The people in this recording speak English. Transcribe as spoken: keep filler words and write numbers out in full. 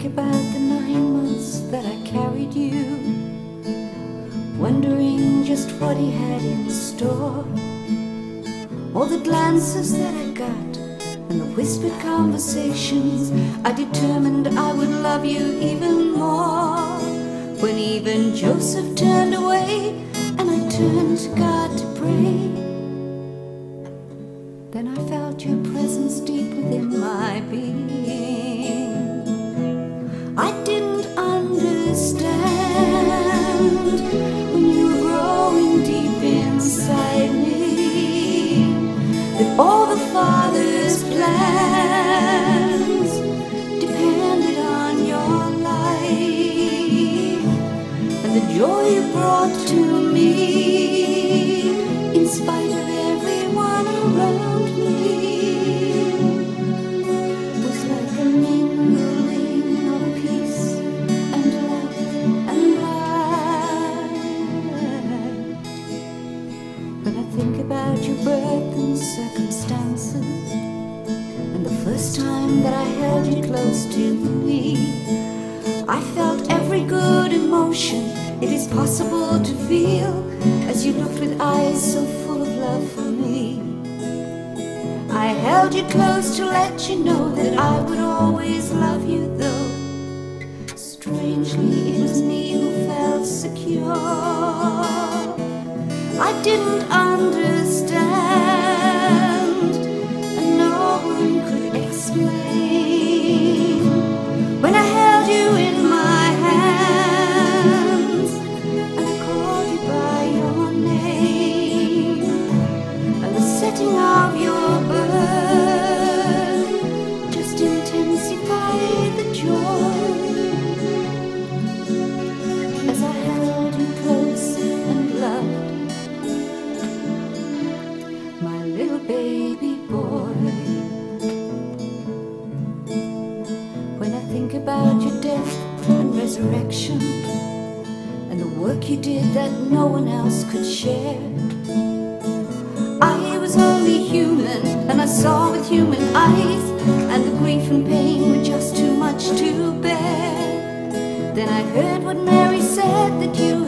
about the nine months that I carried you, wondering just what he had in store. All the glances that I got and the whispered conversations, I determined I would love you even more. When even Joseph turned away and I turned to God to pray, then I felt your presence deep within my being. I didn't understand when you were growing deep inside me that all the Father's plans depended on your life, and the joy you brought to me in spite of everyone around me was like a mingling of peace and love and light. When I think about your birth and circumstances and the first time that I held you close to me, I felt every good emotion it is possible to feel as you looked with eyes so full of love for me. I held you close to let you know that I would always love you, though strangely it was me who felt secure. I didn't understand and no one could explain. When I held you in my hands and I called you by your name, and the setting of your birth just intensified the joy. As I held you close and loved my little baby boy. When I think about your death and resurrection and the work you did that no one else could share, I was only human and I saw with human eyes, and the grief and pain were just too much to bear. Then I heard what Mary said, that you